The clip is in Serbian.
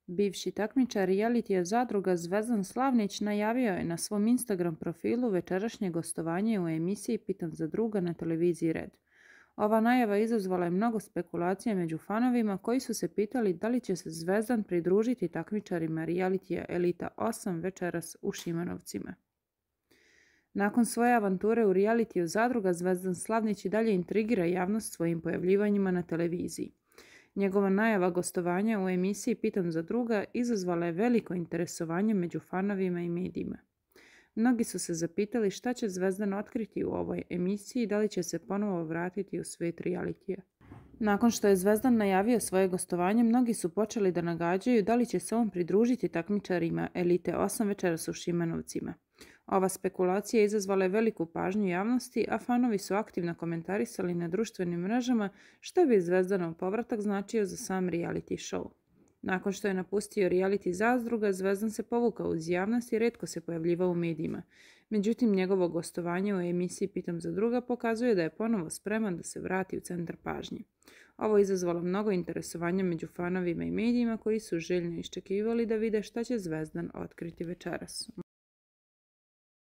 Bivši takmičar realitija Zadruga Zvezdan Slavnić najavio je na svom Instagram profilu večerašnje gostovanje u emisiji Pitam za druga na televiziji Red. Ova najava izazvala je mnogo spekulacija među fanovima koji su se pitali da li će se Zvezdan pridružiti takmičarima realitija Elita 8 večeras u Šimanovcima. Nakon svoje avanture u realitiju Zadruga, Zvezdan Slavnić i dalje intrigira javnost svojim pojavljivanjima na televiziji. Njegova najava gostovanja u emisiji Pitam za druga izazvala je veliko interesovanje među fanovima i medijima. Mnogi su se zapitali šta će Zvezdan otkriti u ovoj emisiji i da li će se ponovo vratiti u svijet realitija. Nakon što je Zvezdan najavio svoje gostovanje, mnogi su počeli da nagađaju da li će se on pridružiti takmičarima Elite 8 večeras u Šimanovcima. Ova spekulacija izazvala je veliku pažnju javnosti, a fanovi su aktivno komentarisali na društvenim mrežama što bi Zvezdanov povratak značio za sam reality show. Nakon što je napustio reality Zadruga, Zvezdan se povukao uz javnost i retko se pojavljivao u medijima. Međutim, njegovo gostovanje u emisiji Pitam za druga pokazuje da je ponovo spreman da se vrati u centar pažnje. Ovo je izazvalo mnogo interesovanja među fanovima i medijima koji su željno iščekivali da vide šta će Zvezdan otkriti večeras.